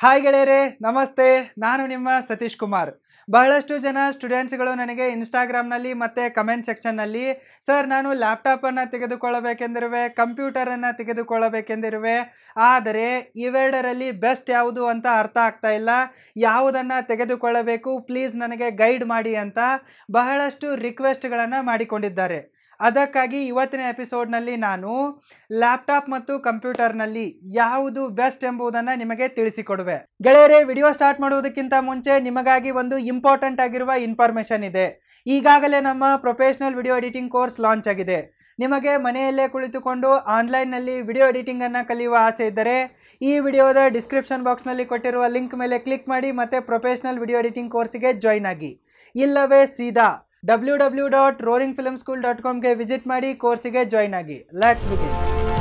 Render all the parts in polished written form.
Hi ಗೆಳೆಯರೇ, ನಮಸ್ತೆ. ನಾನು ನಿಮ್ಮ ಸತೀಶ್ಕುಮಾರ್. ಬಹಳಷ್ಟು ಜನ ಸ್ಟೂಡೆಂಟ್ಸ್ಗಳು ನನಗೆ ಇನ್ಸ್ಟಾಗ್ರಾಮ್ನಲ್ಲಿ ಮತ್ತು ಕಮೆಂಟ್ ಸೆಕ್ಷನ್ನಲ್ಲಿ, ಸರ್ ನಾನು ಲ್ಯಾಪ್ಟಾಪನ್ನು ತೆಗೆದುಕೊಳ್ಳಬೇಕೆಂದಿರುವೆ, ಕಂಪ್ಯೂಟರನ್ನು ತೆಗೆದುಕೊಳ್ಳಬೇಕೆಂದಿರುವೆ, ಆದರೆ ಇವೆರಡರಲ್ಲಿ ಬೆಸ್ಟ್ ಯಾವುದು ಅಂತ ಅರ್ಥ ಆಗ್ತಾ ಇಲ್ಲ, ಯಾವುದನ್ನು ತೆಗೆದುಕೊಳ್ಳಬೇಕು ಪ್ಲೀಸ್ ನನಗೆ ಗೈಡ್ ಮಾಡಿ ಅಂತ ಬಹಳಷ್ಟು ರಿಕ್ವೆಸ್ಟ್ಗಳನ್ನು ಮಾಡಿಕೊಂಡಿದ್ದಾರೆ. ಅದಕ್ಕಾಗಿ ಇವತ್ತಿನ ಎಪಿಸೋಡ್ನಲ್ಲಿ ನಾನು ಲ್ಯಾಪ್ಟಾಪ್ ಮತ್ತು ಕಂಪ್ಯೂಟರ್ನಲ್ಲಿ ಯಾವುದು ಬೆಸ್ಟ್ ಎಂಬುದನ್ನು ನಿಮಗೆ ತಿಳಿಸಿಕೊಡುವೆ. ಗೆಳೆಯರೇ, ವಿಡಿಯೋ ಸ್ಟಾರ್ಟ್ ಮಾಡುವುದಕ್ಕಿಂತ ಮುಂಚೆ ನಿಮಗಾಗಿ ಒಂದು ಇಂಪಾರ್ಟೆಂಟ್ ಆಗಿರುವ ಇನ್ಫಾರ್ಮೇಷನ್ ಇದೆ. ಈಗಾಗಲೇ ನಮ್ಮ professional video editing course launch ಆಗಿದೆ. ನಿಮಗೆ ಮನೆಯಲ್ಲೇ ಕುಳಿತುಕೊಂಡು ಆನ್ಲೈನ್ನಲ್ಲಿ ವಿಡಿಯೋ ಎಡಿಟಿಂಗನ್ನು ಕಲಿಯುವ ಆಸೆ ಇದ್ದರೆ ಈ ವಿಡಿಯೋದ ಡಿಸ್ಕ್ರಿಪ್ಷನ್ ಬಾಕ್ಸ್ನಲ್ಲಿ ಕೊಟ್ಟಿರುವ ಲಿಂಕ್ ಮೇಲೆ ಕ್ಲಿಕ್ ಮಾಡಿ ಮತ್ತು ಪ್ರೊಫೆಷನಲ್ ವಿಡಿಯೋ ಎಡಿಟಿಂಗ್ ಕೋರ್ಸಿಗೆ ಜಾಯ್ನ್ ಆಗಿ. ಇಲ್ಲವೇ ಸೀದಾ www.roaringfilmschool.com ಗೆ ವಿಸಿಟ್ ಮಾಡಿ ಕೋರ್ಸಿಗೆ ಜಾಯ್ನ್ ಆಗಿ. Let's begin.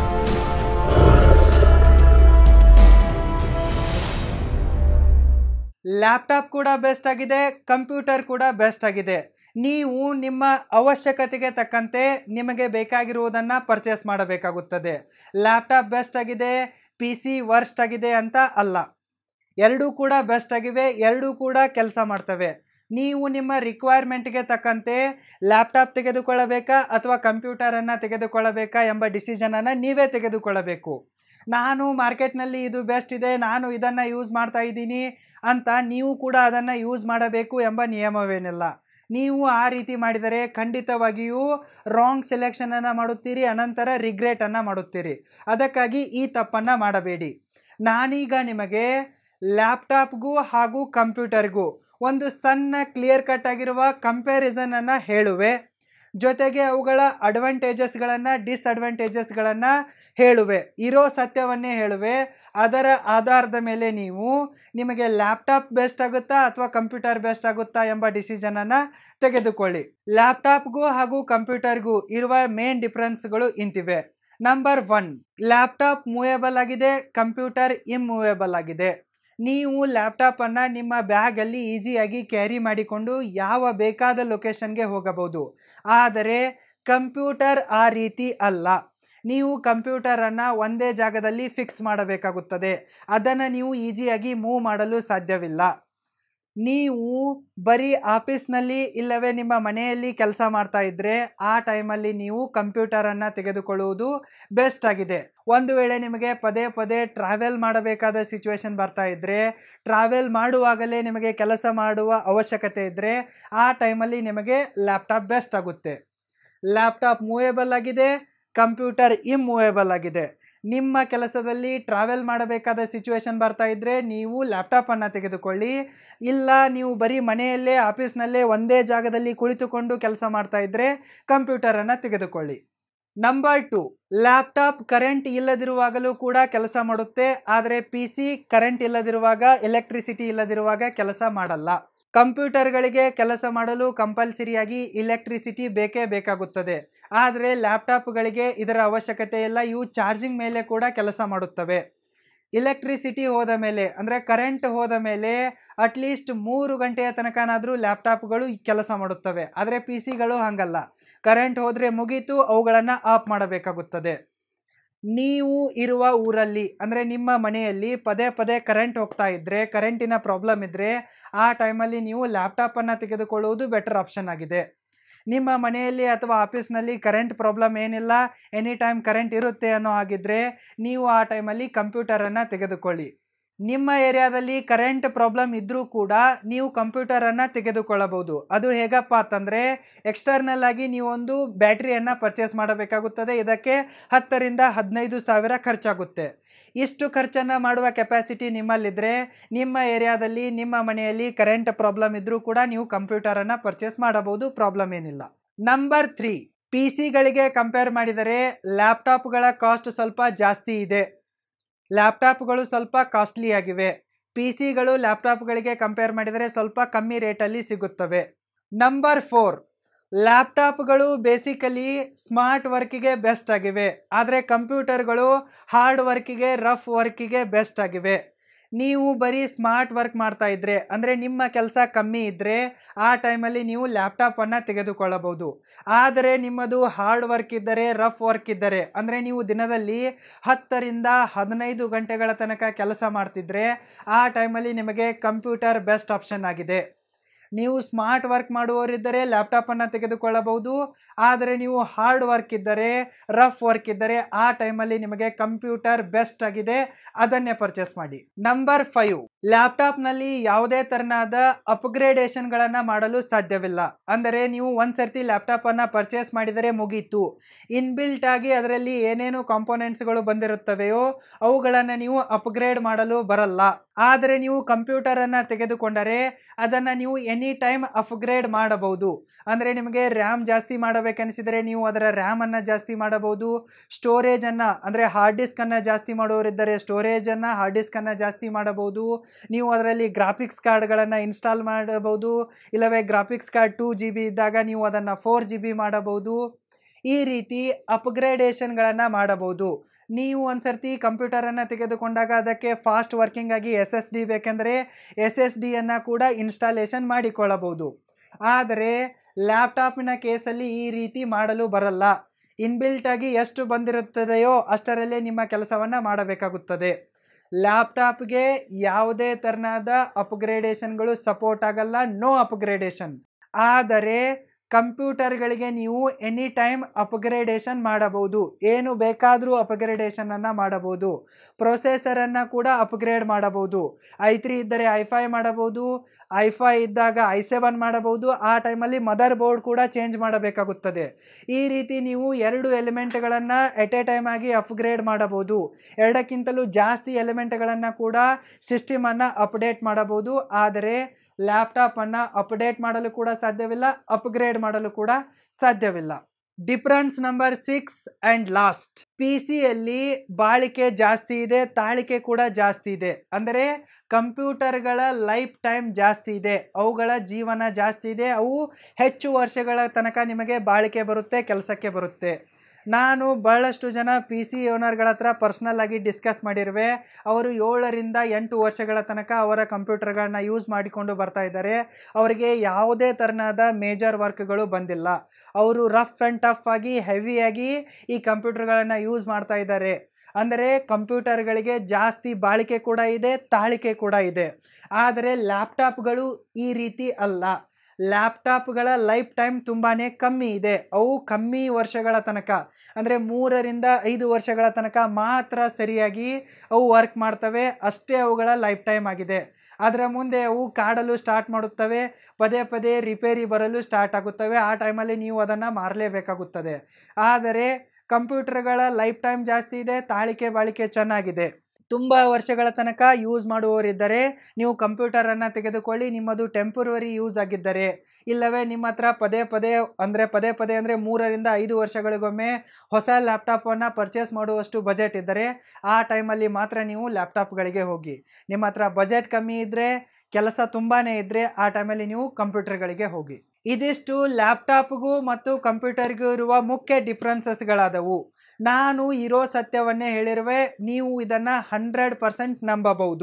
ಲ್ಯಾಪ್ಟಾಪ್ ಕೂಡ ಬೆಸ್ಟ್ ಆಗಿದೆ, ಕಂಪ್ಯೂಟರ್ ಕೂಡ ಬೆಸ್ಟ್ ಆಗಿದೆ. ನೀವು ನಿಮ್ಮ ಅವಶ್ಯಕತೆಗೆ ತಕ್ಕಂತೆ ನಿಮಗೆ ಬೇಕಾಗಿರುವುದನ್ನು ಪರ್ಚೇಸ್ ಮಾಡಬೇಕಾಗುತ್ತದೆ. ಲ್ಯಾಪ್ಟಾಪ್ ಬೆಸ್ಟ್ ಆಗಿದೆ, PC ವರ್ಸ್ಟ್ ಆಗಿದೆ ಅಂತ ಅಲ್ಲ. ಎರಡೂ ಕೂಡ ಬೆಸ್ಟ್ ಆಗಿವೆ, ಎರಡೂ ಕೂಡ ಕೆಲಸ ಮಾಡ್ತವೆ. ನೀವು ನಿಮ್ಮ ರಿಕ್ವೈರ್ಮೆಂಟ್ಗೆ ತಕ್ಕಂತೆ ಲ್ಯಾಪ್ಟಾಪ್ ತೆಗೆದುಕೊಳ್ಳಬೇಕಾ ಅಥವಾ ಕಂಪ್ಯೂಟರನ್ನು ತೆಗೆದುಕೊಳ್ಳಬೇಕಾ ಎಂಬ ಡಿಸಿಷನನ್ನು ನೀವೇ ತೆಗೆದುಕೊಳ್ಳಬೇಕು. ನಾನು ಮಾರ್ಕೆಟ್ನಲ್ಲಿ ಇದು ಬೆಸ್ಟ್ ಇದೆ, ನಾನು ಇದನ್ನು ಯೂಸ್ ಮಾಡ್ತಾ ಇದ್ದೀನಿ ಅಂತ ನೀವು ಕೂಡ ಅದನ್ನು ಯೂಸ್ ಮಾಡಬೇಕು ಎಂಬ ನಿಯಮವೇನಿಲ್ಲ. ನೀವು ಆ ರೀತಿ ಮಾಡಿದರೆ ಖಂಡಿತವಾಗಿಯೂ ರಾಂಗ್ ಸೆಲೆಕ್ಷನನ್ನು ಮಾಡುತ್ತೀರಿ, ಅನಂತರ ರಿಗ್ರೆಟನ್ನು ಮಾಡುತ್ತೀರಿ. ಅದಕ್ಕಾಗಿ ಈ ತಪ್ಪನ್ನು ಮಾಡಬೇಡಿ. ನಾನೀಗ ನಿಮಗೆ ಲ್ಯಾಪ್ಟಾಪ್ಗೂ ಹಾಗೂ ಕಂಪ್ಯೂಟರ್ಗೂ ಒಂದು ಸಣ್ಣ ಕ್ಲಿಯರ್ ಕಟ್ ಆಗಿರುವ ಕಂಪ್ಯಾರಿಸನನ್ನು ಹೇಳುವೆ, ಜೊತೆಗೆ ಅವುಗಳ ಅಡ್ವಾಂಟೇಜಸ್ಗಳನ್ನು ಡಿಸ್ಅಡ್ವಾಂಟೇಜಸ್ಗಳನ್ನು ಹೇಳುವೆ, ಇರೋ ಸತ್ಯವನ್ನೇ ಹೇಳುವೆ. ಅದರ ಆಧಾರದ ಮೇಲೆ ನೀವು ನಿಮಗೆ ಲ್ಯಾಪ್ಟಾಪ್ ಬೆಸ್ಟ್ ಆಗುತ್ತಾ ಅಥವಾ ಕಂಪ್ಯೂಟರ್ ಬೆಸ್ಟ್ ಆಗುತ್ತಾ ಎಂಬ ಡಿಸಿಷನನ್ನು ತೆಗೆದುಕೊಳ್ಳಿ. ಲ್ಯಾಪ್ಟಾಪ್ಗೂ ಹಾಗೂ ಕಂಪ್ಯೂಟರ್ಗೂ ಇರುವ ಮೇನ್ ಡಿಫ್ರೆನ್ಸ್ಗಳು ಇಂತಿವೆ. ನಂಬರ್ 1, ಲ್ಯಾಪ್ಟಾಪ್ ಮೂವೇಬಲ್ ಆಗಿದೆ, ಕಂಪ್ಯೂಟರ್ ಇಮ್ಮೂವೇಬಲ್ ಆಗಿದೆ. ನೀವು ಲ್ಯಾಪ್ಟಾಪನ್ನು ನಿಮ್ಮ ಬ್ಯಾಗಲ್ಲಿ ಈಸಿಯಾಗಿ ಕ್ಯಾರಿ ಮಾಡಿಕೊಂಡು ಯಾವ ಬೇಕಾದ ಲೊಕೇಶನ್ಗೆ ಹೋಗಬಹುದು. ಆದರೆ ಕಂಪ್ಯೂಟರ್ ಆ ರೀತಿ ಅಲ್ಲ. ನೀವು ಕಂಪ್ಯೂಟರನ್ನು ಒಂದೇ ಜಾಗದಲ್ಲಿ ಫಿಕ್ಸ್ ಮಾಡಬೇಕಾಗುತ್ತದೆ. ಅದನ್ನು ನೀವು ಈಸಿಯಾಗಿ ಮೂವ್ ಮಾಡಲು ಸಾಧ್ಯವಿಲ್ಲ. ನೀವು ಬರೀ ಆಫೀಸ್ನಲ್ಲಿ ಇಲ್ಲವೇ ನಿಮ್ಮ ಮನೆಯಲ್ಲಿ ಕೆಲಸ ಮಾಡ್ತಾ ಇದ್ದರೆ ಆ ಟೈಮಲ್ಲಿ ನೀವು ಕಂಪ್ಯೂಟರನ್ನು ತೆಗೆದುಕೊಳ್ಳುವುದು ಬೆಸ್ಟ್ ಆಗಿದೆ. ಒಂದು ವೇಳೆ ನಿಮಗೆ ಪದೇ ಪದೇ ಟ್ರಾವೆಲ್ ಮಾಡಬೇಕಾದ ಸಿಚುವೇಶನ್ ಬರ್ತಾ ಇದ್ದರೆ, ಟ್ರಾವೆಲ್ ಮಾಡುವಾಗಲೇ ನಿಮಗೆ ಕೆಲಸ ಮಾಡುವ ಅವಶ್ಯಕತೆ ಇದ್ದರೆ ಆ ಟೈಮಲ್ಲಿ ನಿಮಗೆ ಲ್ಯಾಪ್ಟಾಪ್ ಬೆಸ್ಟ್ ಆಗುತ್ತೆ. ಲ್ಯಾಪ್ಟಾಪ್ ಮೂವೇಬಲ್ ಆಗಿದೆ, ಕಂಪ್ಯೂಟರ್ ಇಮ್ಮೂವೇಬಲ್ ಆಗಿದೆ. ನಿಮ್ಮ ಕೆಲಸದಲ್ಲಿ ಟ್ರಾವೆಲ್ ಮಾಡಬೇಕಾದ ಸಿಚುವೇಶನ್ ಬರ್ತಾ ಇದ್ದರೆ ನೀವು ಲ್ಯಾಪ್ಟಾಪನ್ನು ತೆಗೆದುಕೊಳ್ಳಿ. ಇಲ್ಲ ನೀವು ಬರೀ ಮನೆಯಲ್ಲೇ ಆಫೀಸ್ನಲ್ಲೇ ಒಂದೇ ಜಾಗದಲ್ಲಿ ಕುಳಿತುಕೊಂಡು ಕೆಲಸ ಮಾಡ್ತಾ ಇದ್ದರೆ ಕಂಪ್ಯೂಟರನ್ನು ತೆಗೆದುಕೊಳ್ಳಿ. ನಂಬರ್ 2, ಲ್ಯಾಪ್ಟಾಪ್ ಕರೆಂಟ್ ಇಲ್ಲದಿರುವಾಗಲೂ ಕೂಡ ಕೆಲಸ ಮಾಡುತ್ತೆ, ಆದರೆ PC ಕರೆಂಟ್ ಇಲ್ಲದಿರುವಾಗ, ಎಲೆಕ್ಟ್ರಿಸಿಟಿ ಇಲ್ಲದಿರುವಾಗ ಕೆಲಸ ಮಾಡಲ್ಲ. ಕಂಪ್ಯೂಟರ್ಗಳಿಗೆ ಕೆಲಸ ಮಾಡಲು ಕಂಪಲ್ಸರಿಯಾಗಿ ಇಲೆಕ್ಟ್ರಿಸಿಟಿ ಬೇಕೇ ಬೇಕಾಗುತ್ತದೆ. ಆದರೆ ಲ್ಯಾಪ್ಟಾಪ್ಗಳಿಗೆ ಇದರ ಅವಶ್ಯಕತೆ ಇಲ್ಲ. ಇವು ಚಾರ್ಜಿಂಗ್ ಮೇಲೆ ಕೂಡ ಕೆಲಸ ಮಾಡುತ್ತವೆ. ಇಲೆಕ್ಟ್ರಿಸಿಟಿ ಹೋದ ಮೇಲೆ ಅಂದರೆ ಕರೆಂಟ್ ಹೋದ ಮೇಲೆ ಅಟ್ಲೀಸ್ಟ್ 3 ಗಂಟೆಯ ತನಕನಾದರೂ ಲ್ಯಾಪ್ಟಾಪ್ಗಳು ಕೆಲಸ ಮಾಡುತ್ತವೆ. ಆದರೆ PCಗಳು ಹಾಗಲ್ಲ. ಕರೆಂಟ್ ಹೋದರೆ ಮುಗೀತು, ಅವುಗಳನ್ನು ಆಫ್ ಮಾಡಬೇಕಾಗುತ್ತದೆ. ನೀವು ಇರುವ ಊರಲ್ಲಿ ಅಂದರೆ ನಿಮ್ಮ ಮನೆಯಲ್ಲಿ ಪದೇ ಪದೇ ಕರೆಂಟ್ ಹೋಗ್ತಾ ಇದ್ದರೆ, ಕರೆಂಟಿನ ಪ್ರಾಬ್ಲಮ್ ಇದ್ದರೆ ಆ ಟೈಮಲ್ಲಿ ನೀವು ಲ್ಯಾಪ್ಟಾಪನ್ನು ತೆಗೆದುಕೊಳ್ಳುವುದು ಬೆಟರ್ ಆಪ್ಷನ್ ಆಗಿದೆ. ನಿಮ್ಮ ಮನೆಯಲ್ಲಿ ಅಥವಾ ಆಫೀಸ್ನಲ್ಲಿ ಕರೆಂಟ್ ಪ್ರಾಬ್ಲಮ್ ಏನಿಲ್ಲ, ಎನಿ ಟೈಮ್ ಕರೆಂಟ್ ಇರುತ್ತೆ ಅನ್ನೋ ಹಾಗಿದ್ದರೆ ನೀವು ಆ ಟೈಮಲ್ಲಿ ಕಂಪ್ಯೂಟರನ್ನು ತೆಗೆದುಕೊಳ್ಳಿ. ನಿಮ್ಮ ಏರಿಯಾದಲ್ಲಿ ಕರೆಂಟ್ ಪ್ರಾಬ್ಲಮ್ ಇದ್ದರೂ ಕೂಡ ನೀವು ಕಂಪ್ಯೂಟರನ್ನು ತೆಗೆದುಕೊಳ್ಳಬಹುದು. ಅದು ಹೇಗಪ್ಪ ಅಂತಂದರೆ, ಎಕ್ಸ್ಟರ್ನಲ್ ಆಗಿ ನೀವೊಂದು ಬ್ಯಾಟ್ರಿಯನ್ನು ಪರ್ಚೇಸ್ ಮಾಡಬೇಕಾಗುತ್ತದೆ. ಇದಕ್ಕೆ 10,000 ರಿಂದ 15,000 ಖರ್ಚಾಗುತ್ತೆ. ಇಷ್ಟು ಖರ್ಚನ್ನು ಮಾಡುವ ಕೆಪಾಸಿಟಿ ನಿಮ್ಮಲ್ಲಿದ್ದರೆ ನಿಮ್ಮ ಏರಿಯಾದಲ್ಲಿ ನಿಮ್ಮ ಮನೆಯಲ್ಲಿ ಕರೆಂಟ್ ಪ್ರಾಬ್ಲಮ್ ಇದ್ದರೂ ಕೂಡ ನೀವು ಕಂಪ್ಯೂಟರನ್ನು ಪರ್ಚೇಸ್ ಮಾಡಬಹುದು, ಪ್ರಾಬ್ಲಮ್ ಏನಿಲ್ಲ. ನಂಬರ್ 3, PCಗಳಿಗೆ ಕಂಪೇರ್ ಮಾಡಿದರೆ ಲ್ಯಾಪ್ಟಾಪ್ಗಳ ಕಾಸ್ಟ್ ಸ್ವಲ್ಪ ಜಾಸ್ತಿ ಇದೆ. ಲ್ಯಾಪ್ಟಾಪ್ಗಳು ಸ್ವಲ್ಪ ಕಾಸ್ಟ್ಲಿ ಆಗಿವೆ. PCಗಳು ಲ್ಯಾಪ್ಟಾಪ್ಗಳಿಗೆ ಕಂಪೇರ್ ಮಾಡಿದರೆ ಸ್ವಲ್ಪ ಕಮ್ಮಿ ರೇಟಲ್ಲಿ ಸಿಗುತ್ತವೆ. ನಂಬರ್ 4, ಲ್ಯಾಪ್ಟಾಪ್ಗಳು ಬೇಸಿಕಲಿ ಸ್ಮಾರ್ಟ್ ವರ್ಕಿಗೆ ಬೆಸ್ಟ್ ಆಗಿವೆ, ಆದರೆ ಕಂಪ್ಯೂಟರ್ಗಳು ಹಾರ್ಡ್ ವರ್ಕಿಗೆ, ರಫ್ ವರ್ಕಿಗೆ ಬೆಸ್ಟ್ ಆಗಿವೆ. ನೀವು ಬರೀ ಸ್ಮಾರ್ಟ್ ವರ್ಕ್ ಮಾಡ್ತಾ ಇದ್ರೆ ಅಂದರೆ ನಿಮ್ಮ ಕೆಲಸ ಕಮ್ಮಿ ಇದ್ದರೆ ಆ ಟೈಮಲ್ಲಿ ನೀವು ಲ್ಯಾಪ್ಟಾಪನ್ನು ತೆಗೆದುಕೊಳ್ಳಬಹುದು. ಆದರೆ ನಿಮ್ಮದು ಹಾರ್ಡ್ ವರ್ಕ್ ಇದ್ದರೆ, ರಫ್ ವರ್ಕ್ ಇದ್ದರೆ, ಅಂದರೆ ನೀವು ದಿನದಲ್ಲಿ 10ರಿಂದ 15 ಗಂಟೆಗಳ ತನಕ ಕೆಲಸ ಮಾಡ್ತಿದ್ರೆ ಆ ಟೈಮಲ್ಲಿ ನಿಮಗೆ ಕಂಪ್ಯೂಟರ್ ಬೆಸ್ಟ್ ಆಪ್ಷನ್ ಆಗಿದೆ. ನೀವು ಸ್ಮಾರ್ಟ್ ವರ್ಕ್ ಮಾಡುವವರಿದ್ದರೆ ಲ್ಯಾಪ್ಟಾಪನ್ನು ತೆಗೆದುಕೊಳ್ಳಬಹುದು. ಆದರೆ ನೀವು ಹಾರ್ಡ್ ವರ್ಕ್ ಇದ್ದರೆ, ರಫ್ ವರ್ಕ್ ಇದ್ದರೆ ಆ ಟೈಮಲ್ಲಿ ನಿಮಗೆ ಕಂಪ್ಯೂಟರ್ ಬೆಸ್ಟ್ ಆಗಿದೆ, ಅದನ್ನೇ ಪರ್ಚೇಸ್ ಮಾಡಿ. ನಂಬರ್ 5, ಲ್ಯಾಪ್ಟಾಪ್ನಲ್ಲಿ ಯಾವುದೇ ತೆರನಾದ ಅಪ್ಗ್ರೇಡೇಷನ್ಗಳನ್ನು ಮಾಡಲು ಸಾಧ್ಯವಿಲ್ಲ. ಅಂದರೆ ನೀವು ಒಂದ್ಸರ್ತಿ ಲ್ಯಾಪ್ಟಾಪನ್ನು ಪರ್ಚೇಸ್ ಮಾಡಿದರೆ ಮುಗೀತು. ಇನ್ಬಿಲ್ಟ್ ಆಗಿ ಅದರಲ್ಲಿ ಏನೇನು ಕಾಂಪೋನೆಂಟ್ಸ್ಗಳು ಬಂದಿರುತ್ತವೆಯೋ ಅವುಗಳನ್ನು ನೀವು ಅಪ್ಗ್ರೇಡ್ ಮಾಡಲು ಬರಲ್ಲ. ಆದರೆ ನೀವು ಕಂಪ್ಯೂಟರನ್ನು ತೆಗೆದುಕೊಂಡರೆ ಅದನ್ನು ನೀವು ಎನಿ ಟೈಮ್ ಅಪ್ಗ್ರೇಡ್ ಮಾಡಬಹುದು. ಅಂದರೆ ನಿಮಗೆ ರ್ಯಾಮ್ ಜಾಸ್ತಿ ಮಾಡಬೇಕನ್ನಿಸಿದರೆ ನೀವು ಅದರ ರ್ಯಾಮನ್ನು ಜಾಸ್ತಿ ಮಾಡಬಹುದು. ಸ್ಟೋರೇಜನ್ನು ಅಂದರೆ ಹಾರ್ಡ್ ಡಿಸ್ಕನ್ನು ಜಾಸ್ತಿ ಮಾಡೋರಿದ್ದರೆ ಸ್ಟೋರೇಜನ್ನು, ಹಾರ್ಡ್ ಡಿಸ್ಕನ್ನು ಜಾಸ್ತಿ ಮಾಡಬಹುದು. ನೀವು ಅದರಲ್ಲಿ ಗ್ರಾಫಿಕ್ಸ್ ಕಾರ್ಡ್ಗಳನ್ನು ಇನ್ಸ್ಟಾಲ್ ಮಾಡಬಹುದು. ಇಲ್ಲವೇ ಗ್ರಾಫಿಕ್ಸ್ ಕಾರ್ಡ್ 2 GB ಇದ್ದಾಗ ನೀವು ಅದನ್ನು 4 GB ಮಾಡಬಹುದು. ಈ ರೀತಿ ಅಪ್ಗ್ರೇಡೇಷನ್ಗಳನ್ನು ಮಾಡಬಹುದು. ನೀವು ಒಂದ್ಸರ್ತಿ ಕಂಪ್ಯೂಟರನ್ನು ತೆಗೆದುಕೊಂಡಾಗ ಅದಕ್ಕೆ ಫಾಸ್ಟ್ ವರ್ಕಿಂಗ್ ಆಗಿ SSD ಬೇಕೆಂದರೆ SSDಯನ್ನು ಕೂಡ ಇನ್ಸ್ಟಾಲೇಷನ್ ಮಾಡಿಕೊಳ್ಳಬಹುದು. ಆದರೆ ಲ್ಯಾಪ್ಟಾಪಿನ ಕೇಸಲ್ಲಿ ಈ ರೀತಿ ಮಾಡಲು ಬರಲ್ಲ. ಇನ್ಬಿಲ್ಟ್ ಆಗಿ ಎಷ್ಟು ಬಂದಿರುತ್ತದೆಯೋ ಅಷ್ಟರಲ್ಲೇ ನಿಮ್ಮ ಕೆಲಸವನ್ನು ಮಾಡಬೇಕಾಗುತ್ತದೆ. ಲ್ಯಾಪ್ಟಾಪ್ಗೆ ಯಾವುದೇ ತೆರನಾದ ಅಪ್ಗ್ರೇಡೇಷನ್ಗಳು ಸಪೋರ್ಟ್ ಆಗಲ್ಲ, ನೋ ಅಪ್ಗ್ರೇಡೇಷನ್. ಆದರೆ ಕಂಪ್ಯೂಟರ್ಗಳಿಗೆ ನೀವು ಎನಿ ಟೈಮ್ ಅಪ್ಗ್ರೇಡೇಷನ್ ಮಾಡಬಹುದು. ಏನು ಬೇಕಾದರೂ ಅಪ್ಗ್ರೇಡೇಷನನ್ನು ಮಾಡಬಹುದು. ಪ್ರೊಸೆಸರನ್ನು ಕೂಡ ಅಪ್ಗ್ರೇಡ್ ಮಾಡಬಹುದು. i3 ಇದ್ದರೆ i5 ಮಾಡಬಹುದು, i5 ಇದ್ದಾಗ i7 ಮಾಡಬಹುದು. ಆ ಟೈಮಲ್ಲಿ ಮದರ್ ಬೋರ್ಡ್ ಕೂಡ ಚೇಂಜ್ ಮಾಡಬೇಕಾಗುತ್ತದೆ. ಈ ರೀತಿ ನೀವು 2 ಎಲಿಮೆಂಟ್ಗಳನ್ನು ಎಟ್ ಎ ಟೈಮ್ ಆಗಿ ಅಪ್ಗ್ರೇಡ್ ಮಾಡಬಹುದು. 2ಕ್ಕಿಂತಲೂ ಜಾಸ್ತಿ ಎಲಿಮೆಂಟ್ಗಳನ್ನು ಕೂಡ ಸಿಸ್ಟಮನ್ನು ಅಪ್ಡೇಟ್ ಮಾಡಬಹುದು. ಆದರೆ ಲ್ಯಾಪ್ಟಾಪನ್ನು ಅಪ್ಡೇಟ್ ಮಾಡಲು ಕೂಡ ಸಾಧ್ಯವಿಲ್ಲ, ಅಪ್ಗ್ರೇಡ್ ಮಾಡಲು ಕೂಡ ಸಾಧ್ಯವಿಲ್ಲ. ಡಿಫರೆನ್ಸ್ ನಂಬರ್ 6 ಆ್ಯಂಡ್ ಲಾಸ್ಟ್, PC-ಯಲ್ಲಿ ಬಾಳಿಕೆ ಜಾಸ್ತಿ ಇದೆ, ತಾಳಿಕೆ ಕೂಡ ಜಾಸ್ತಿ ಇದೆ. ಅಂದರೆ ಕಂಪ್ಯೂಟರ್ಗಳ ಲೈಫ್ ಟೈಮ್ ಜಾಸ್ತಿ ಇದೆ, ಅವುಗಳ ಜೀವನ ಜಾಸ್ತಿ ಇದೆ, ಅವು ಹೆಚ್ಚು ವರ್ಷಗಳ ತನಕ ನಿಮಗೆ ಬಾಳಿಕೆ ಬರುತ್ತೆ, ಕೆಲಸಕ್ಕೆ ಬರುತ್ತೆ. ನಾನು ಬಹಳಷ್ಟು ಜನ PC ಓನರ್ಗಳ ಹತ್ರ ಪರ್ಸ್ನಲ್ ಆಗಿ ಡಿಸ್ಕಸ್ ಮಾಡಿರುವೆ. ಅವರು 7ರಿಂದ 8 ವರ್ಷಗಳ ತನಕ ಅವರ ಕಂಪ್ಯೂಟರ್ಗಳನ್ನ ಯೂಸ್ ಮಾಡಿಕೊಂಡು ಬರ್ತಾ ಇದ್ದಾರೆ. ಅವರಿಗೆ ಯಾವುದೇ ತೆರನಾದ ಮೇಜರ್ ವರ್ಕ್ಗಳು ಬಂದಿಲ್ಲ. ಅವರು ರಫ್ ಆ್ಯಂಡ್ ಟಫ್ ಆಗಿ ಹೆವಿಯಾಗಿ ಈ ಕಂಪ್ಯೂಟರ್ಗಳನ್ನು ಯೂಸ್ ಮಾಡ್ತಾ ಇದ್ದಾರೆ. ಅಂದರೆ ಕಂಪ್ಯೂಟರ್ಗಳಿಗೆ ಜಾಸ್ತಿ ಬಾಳಿಕೆ ಕೂಡ ಇದೆ, ತಾಳಿಕೆ ಕೂಡ ಇದೆ. ಆದರೆ ಲ್ಯಾಪ್ಟಾಪ್ಗಳು ಈ ರೀತಿ ಅಲ್ಲ. ಲ್ಯಾಪ್ಟಾಪ್ಗಳ ಲೈಫ್ ಟೈಮ್ ತುಂಬಾ ಕಮ್ಮಿ ಇದೆ. ಅವು ಕಮ್ಮಿ ವರ್ಷಗಳ ತನಕ ಅಂದರೆ 3ರಿಂದ 5 ವರ್ಷಗಳ ತನಕ ಮಾತ್ರ ಸರಿಯಾಗಿ ಅವು ವರ್ಕ್ ಮಾಡ್ತವೆ, ಅಷ್ಟೇ ಅವುಗಳ ಲೈಫ್ ಟೈಮ್ ಆಗಿದೆ. ಅದರ ಮುಂದೆ ಅವು ಕಾಡಲು ಸ್ಟಾರ್ಟ್ ಮಾಡುತ್ತವೆ, ಪದೇ ಪದೇ ರಿಪೇರಿ ಬರಲು ಸ್ಟಾರ್ಟ್ ಆಗುತ್ತವೆ. ಆ ಟೈಮಲ್ಲಿ ನೀವು ಅದನ್ನು ಮಾರಲೇಬೇಕಾಗುತ್ತದೆ. ಆದರೆ ಕಂಪ್ಯೂಟರ್ಗಳ ಲೈಫ್ ಟೈಮ್ ಜಾಸ್ತಿ ಇದೆ, ತಾಳಿಕೆ ಬಾಳಿಕೆ ಚೆನ್ನಾಗಿದೆ. ತುಂಬ ವರ್ಷಗಳ ತನಕ ಯೂಸ್ ಮಾಡುವವರಿದ್ದರೆ ನೀವು ಕಂಪ್ಯೂಟರನ್ನು ತೆಗೆದುಕೊಳ್ಳಿ. ನಿಮ್ಮದು ಟೆಂಪರರಿ ಯೂಸ್ ಆಗಿದ್ದರೆ, ಇಲ್ಲವೇ ನಿಮ್ಮ ಹತ್ರ ಪದೇ ಪದೇ ಅಂದರೆ 3ರಿಂದ 5 ವರ್ಷಗಳಿಗೊಮ್ಮೆ ಹೊಸ ಲ್ಯಾಪ್ಟಾಪನ್ನು ಪರ್ಚೇಸ್ ಮಾಡುವಷ್ಟು ಬಜೆಟ್ ಇದ್ದರೆ ಆ ಟೈಮಲ್ಲಿ ಮಾತ್ರ ನೀವು ಲ್ಯಾಪ್ಟಾಪ್ಗಳಿಗೆ ಹೋಗಿ. ನಿಮ್ಮ ಹತ್ರ ಬಜೆಟ್ ಕಮ್ಮಿ ಇದ್ದರೆ, ಕೆಲಸ ತುಂಬಾ ಇದ್ದರೆ ಆ ಟೈಮಲ್ಲಿ ನೀವು ಕಂಪ್ಯೂಟರ್ಗಳಿಗೆ ಹೋಗಿ. ಇದಿಷ್ಟು ಲ್ಯಾಪ್ಟಾಪ್ಗೂ ಮತ್ತು ಕಂಪ್ಯೂಟರ್ಗೂ ಇರುವ ಮುಖ್ಯ ಡಿಫ್ರೆನ್ಸಸ್ಗಳಾದವು. ನಾನು ಇರೋ ಸತ್ಯವನ್ನೇ ಹೇಳಿರುವೆ, ನೀವು ಇದನ್ನು 100% ನಂಬಬಹುದು.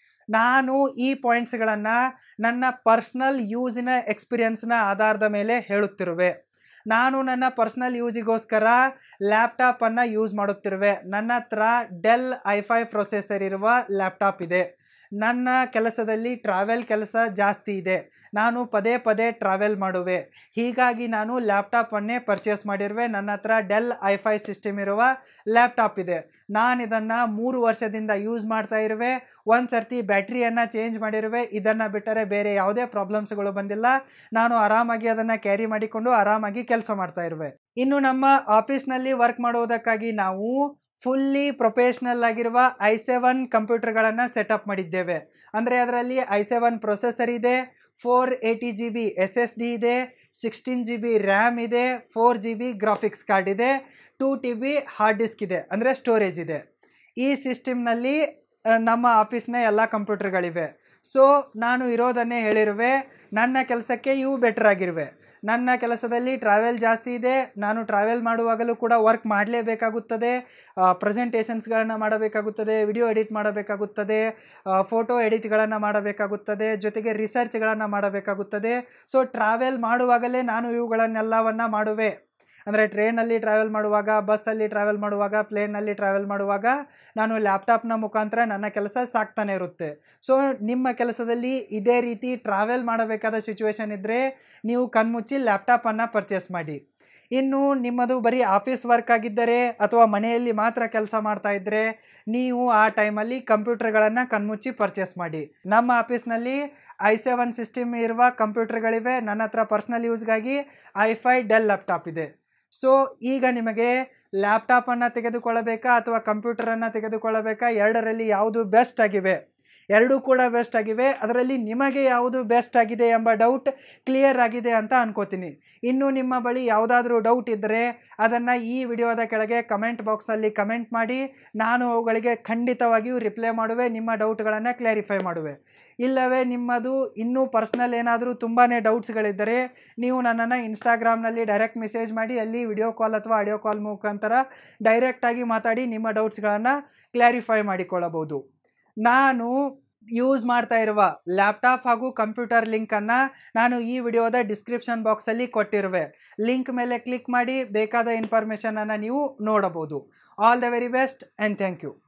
ನಾನು ಈ ಪಾಯಿಂಟ್ಸ್ಗಳನ್ನು ನನ್ನ ಪರ್ಸ್ನಲ್ ಯೂಸಿನ ಎಕ್ಸ್ಪೀರಿಯನ್ಸ್ನ ಆಧಾರದ ಮೇಲೆ ಹೇಳುತ್ತಿರುವೆ. ನಾನು ನನ್ನ ಪರ್ಸ್ನಲ್ ಯೂಸಿಗೋಸ್ಕರ ಲ್ಯಾಪ್ಟಾಪನ್ನು ಯೂಸ್ ಮಾಡುತ್ತಿರುವೆ. ನನ್ನ ಹತ್ರ ಡೆಲ್ i5 ಪ್ರೊಸೆಸರ್ ಇರುವ ಲ್ಯಾಪ್ಟಾಪ್ ಇದೆ. ನನ್ನ ಕೆಲಸದಲ್ಲಿ ಟ್ರಾವೆಲ್ ಕೆಲಸ ಜಾಸ್ತಿ ಇದೆ. ನಾನು ಪದೇ ಪದೇ ಟ್ರಾವೆಲ್ ಮಾಡುವೆ. ಹೀಗಾಗಿ ನಾನು ಲ್ಯಾಪ್ಟಾಪನ್ನೇ ಪರ್ಚೇಸ್ ಮಾಡಿರುವೆ. ನನ್ನ ಹತ್ರ ಡೆಲ್ i5 ಸಿಸ್ಟಮ್ ಇರುವ ಲ್ಯಾಪ್ಟಾಪ್ ಇದೆ. ನಾನು ಇದನ್ನು 3 ವರ್ಷದಿಂದ ಯೂಸ್ ಮಾಡ್ತಾ ಇರುವೆ. ಒಂದು ಸರ್ತಿ ಬ್ಯಾಟ್ರಿಯನ್ನು ಚೇಂಜ್ ಮಾಡಿರುವೆ. ಇದನ್ನು ಬಿಟ್ಟರೆ ಬೇರೆ ಯಾವುದೇ ಪ್ರಾಬ್ಲಮ್ಸ್ಗಳು ಬಂದಿಲ್ಲ. ನಾನು ಆರಾಮಾಗಿ ಅದನ್ನು ಕ್ಯಾರಿ ಮಾಡಿಕೊಂಡು ಆರಾಮಾಗಿ ಕೆಲಸ ಮಾಡ್ತಾ ಇರುವೆ. ಇನ್ನು ನಮ್ಮ ಆಫೀಸ್ನಲ್ಲಿ ವರ್ಕ್ ಮಾಡುವುದಕ್ಕಾಗಿ ನಾವು ಫುಲ್ಲಿ ಪ್ರೊಫೆಷ್ನಲ್ ಆಗಿರುವ i7 ಕಂಪ್ಯೂಟರ್ಗಳನ್ನು ಸೆಟಪ್ ಮಾಡಿದ್ದೇವೆ. ಅಂದರೆ ಅದರಲ್ಲಿ i7 ಪ್ರೊಸೆಸರ್ ಇದೆ, 480 GB SSD ಇದೆ, 16 GB ರ್ಯಾಮ್ ಇದೆ, 4 GB ಗ್ರಾಫಿಕ್ಸ್ ಕಾರ್ಡ್ ಇದೆ, 2 TB ಹಾರ್ಡ್ ಡಿಸ್ಕ್ ಇದೆ, ಅಂದರೆ ಸ್ಟೋರೇಜ್ ಇದೆ. ಈ ಸಿಸ್ಟಮ್ನಲ್ಲಿ ನಮ್ಮ ಆಫೀಸ್ನ ಎಲ್ಲ ಕಂಪ್ಯೂಟರ್ಗಳಿವೆ. ಸೊ ನಾನು ಇರೋದನ್ನೇ ಹೇಳಿರುವೆ, ನನ್ನ ಕೆಲಸಕ್ಕೆ ಇವು ಬೆಟರ್ ಆಗಿರುವೆ. ನನ್ನ ಕೆಲಸದಲ್ಲಿ ಟ್ರಾವೆಲ್ ಜಾಸ್ತಿ ಇದೆ. ನಾನು ಟ್ರಾವೆಲ್ ಮಾಡುವಾಗಲೂ ಕೂಡ ವರ್ಕ್ ಮಾಡಲೇಬೇಕಾಗುತ್ತದೆ. ಪ್ರೆಸೆಂಟೇಷನ್ಸ್ಗಳನ್ನು ಮಾಡಬೇಕಾಗುತ್ತದೆ, ವಿಡಿಯೋ ಎಡಿಟ್ ಮಾಡಬೇಕಾಗುತ್ತದೆ, ಫೋಟೋ ಎಡಿಟ್ಗಳನ್ನು ಮಾಡಬೇಕಾಗುತ್ತದೆ, ಜೊತೆಗೆ ರಿಸರ್ಚ್ಗಳನ್ನು ಮಾಡಬೇಕಾಗುತ್ತದೆ. ಸೊ ಟ್ರಾವೆಲ್ ಮಾಡುವಾಗಲೇ ನಾನು ಇವುಗಳನ್ನೆಲ್ಲವನ್ನು ಮಾಡುವೆ. ಅಂದರೆ ಟ್ರೈನಲ್ಲಿ ಟ್ರಾವೆಲ್ ಮಾಡುವಾಗ, ಬಸ್ಸಲ್ಲಿ ಟ್ರಾವೆಲ್ ಮಾಡುವಾಗ, ಪ್ಲೇನ್ನಲ್ಲಿ ಟ್ರಾವೆಲ್ ಮಾಡುವಾಗ ನಾನು ಲ್ಯಾಪ್ಟಾಪ್ನ ಮುಖಾಂತರ ನನ್ನ ಕೆಲಸ ಸಾಗ್ತಾನೆ ಇರುತ್ತೆ. ಸೊ ನಿಮ್ಮ ಕೆಲಸದಲ್ಲಿ ಇದೇ ರೀತಿ ಟ್ರಾವೆಲ್ ಮಾಡಬೇಕಾದ ಸಿಚುವೇಶನ್ ಇದ್ದರೆ ನೀವು ಕಣ್ಮುಚ್ಚಿ ಲ್ಯಾಪ್ಟಾಪನ್ನು ಪರ್ಚೇಸ್ ಮಾಡಿ. ಇನ್ನು ನಿಮ್ಮದು ಬರೀ ಆಫೀಸ್ ವರ್ಕ್ ಆಗಿದ್ದರೆ ಅಥವಾ ಮನೆಯಲ್ಲಿ ಮಾತ್ರ ಕೆಲಸ ಮಾಡ್ತಾ ಇದ್ದರೆ ನೀವು ಆ ಟೈಮಲ್ಲಿ ಕಂಪ್ಯೂಟರ್ಗಳನ್ನು ಕಣ್ಮುಚ್ಚಿ ಪರ್ಚೇಸ್ ಮಾಡಿ. ನಮ್ಮ ಆಫೀಸ್ನಲ್ಲಿ i7 ಸಿಸ್ಟಮ್ ಇರುವ ಕಂಪ್ಯೂಟರ್ಗಳಿವೆ. ನನ್ನ ಹತ್ರ ಪರ್ಸ್ನಲ್ ಯೂಸ್ಗಾಗಿ i5 ಡೆಲ್ ಲ್ಯಾಪ್ಟಾಪ್ ಇದೆ. ಸೊ ಈಗ ನಿಮಗೆ ಲ್ಯಾಪ್ಟಾಪನ್ನು ತೆಗೆದುಕೊಳ್ಳಬೇಕಾ ಅಥವಾ ಕಂಪ್ಯೂಟರನ್ನು ತೆಗೆದುಕೊಳ್ಳಬೇಕಾ, ಎರಡರಲ್ಲಿ ಯಾವುದು ಬೆಸ್ಟ್ ಆಗಿವೆ? ಎರಡೂ ಕೂಡ ಬೆಸ್ಟ್ ಆಗಿವೆ. ಅದರಲ್ಲಿ ನಿಮಗೆ ಯಾವುದು ಬೆಸ್ಟ್ ಆಗಿದೆ ಎಂಬ ಡೌಟ್ ಕ್ಲಿಯರ್ ಆಗಿದೆ ಅಂತ ಅನ್ಕೋತೀನಿ. ಇನ್ನು ನಿಮ್ಮ ಬಳಿ ಯಾವುದಾದ್ರೂ ಡೌಟ್ ಇದ್ದರೆ ಅದನ್ನು ಈ ವಿಡಿಯೋದ ಕೆಳಗೆ ಕಮೆಂಟ್ ಬಾಕ್ಸಲ್ಲಿ ಕಮೆಂಟ್ ಮಾಡಿ. ನಾನು ಅವುಗಳಿಗೆ ಖಂಡಿತವಾಗಿಯೂ ರಿಪ್ಲೈ ಮಾಡುವೆ, ನಿಮ್ಮ ಡೌಟ್ಗಳನ್ನು ಕ್ಲಾರಿಫೈ ಮಾಡುವೆ. ಇಲ್ಲವೇ ನಿಮ್ಮದು ಇನ್ನೂ ಪರ್ಸ್ನಲ್ ಏನಾದರೂ ತುಂಬಾ ಡೌಟ್ಸ್ಗಳಿದ್ದರೆ ನೀವು ನನ್ನನ್ನು ಇನ್ಸ್ಟಾಗ್ರಾಮ್ನಲ್ಲಿ ಡೈರೆಕ್ಟ್ ಮೆಸೇಜ್ ಮಾಡಿ, ಅಲ್ಲಿ ವಿಡಿಯೋ ಕಾಲ್ ಅಥವಾ ಆಡಿಯೋ ಕಾಲ್ ಮುಖಾಂತರ ಡೈರೆಕ್ಟಾಗಿ ಮಾತಾಡಿ ನಿಮ್ಮ ಡೌಟ್ಸ್ಗಳನ್ನು ಕ್ಲಾರಿಫೈ ಮಾಡಿಕೊಳ್ಳಬಹುದು. ನಾನು ಯೂಸ್ ಮಾಡ್ತಾ ಇರುವ ಲ್ಯಾಪ್ಟಾಪ್ ಹಾಗೂ ಕಂಪ್ಯೂಟರ್ ಲಿಂಕನ್ನು ನಾನು ಈ ವಿಡಿಯೋದ ಡಿಸ್ಕ್ರಿಪ್ಷನ್ ಬಾಕ್ಸಲ್ಲಿ ಕೊಟ್ಟಿರುವೆ. ಲಿಂಕ್ ಮೇಲೆ ಕ್ಲಿಕ್ ಮಾಡಿ ಬೇಕಾದ ಇನ್ಫಾರ್ಮೇಷನನ್ನು ನೀವು ನೋಡಬಹುದು. All the very best and thank you.